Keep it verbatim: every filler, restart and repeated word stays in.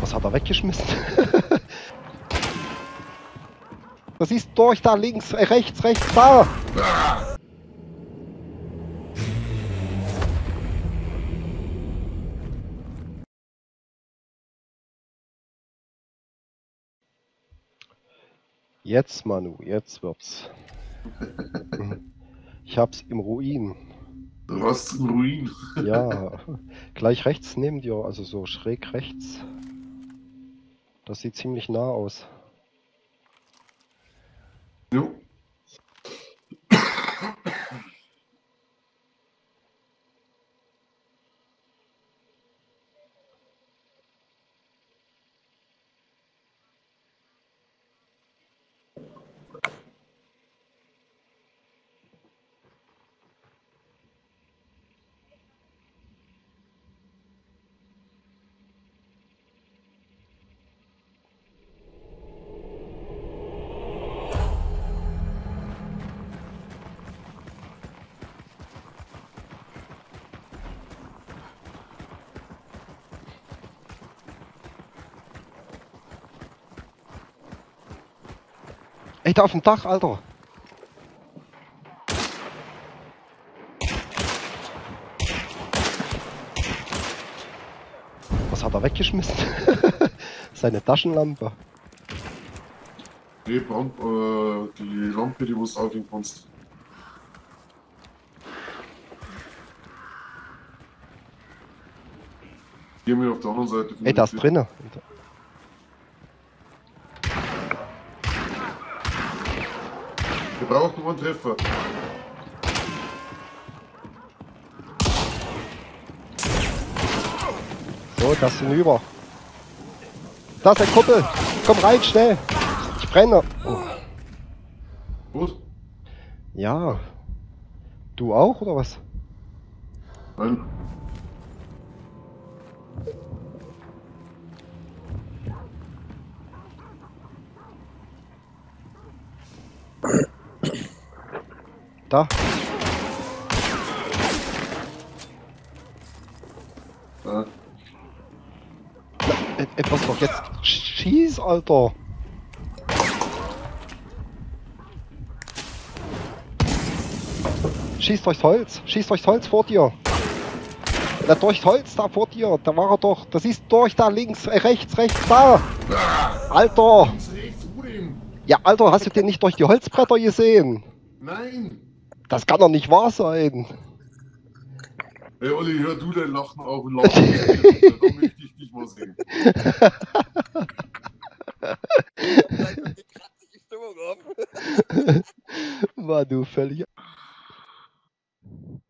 Was hat er weggeschmissen? Das ist durch, da links, äh, rechts, rechts, da! Jetzt, Manu, jetzt wird's. Ich hab's im Ruin. Du warst im Ruin. Ja, gleich rechts neben dir, also so schräg rechts. Das sieht ziemlich nah aus. Jo. Ey, da auf dem Dach, Alter! Was hat er weggeschmissen? Seine Taschenlampe. Nee, Brand, äh, die Lampe, die du aufhängen kannst. Hier mir auf der anderen Seite. Ey, da ist drinnen. Wir brauchen nur einen Treffer. So, das sind über. Da ist ein Kuppel. Komm rein, schnell. Ich brenne. Oh. Gut? Ja. Du auch, oder was? Nein. Da. Ja. Na, etwas doch jetzt. Schieß, Alter. Schieß durchs Holz. Schieß durchs Holz vor dir. Na, durchs Holz da vor dir. Da war er doch. Das ist durch, da links, äh, rechts, rechts, da. Alter. Links, rechts, wo denn? Ja, Alter, hast du den nicht durch die Holzbretter gesehen? Nein! Das kann doch nicht wahr sein. Hey Olli, hör du dein Lachen auf und lach nicht. Da möchte ich dich mal sehen. War du völlig...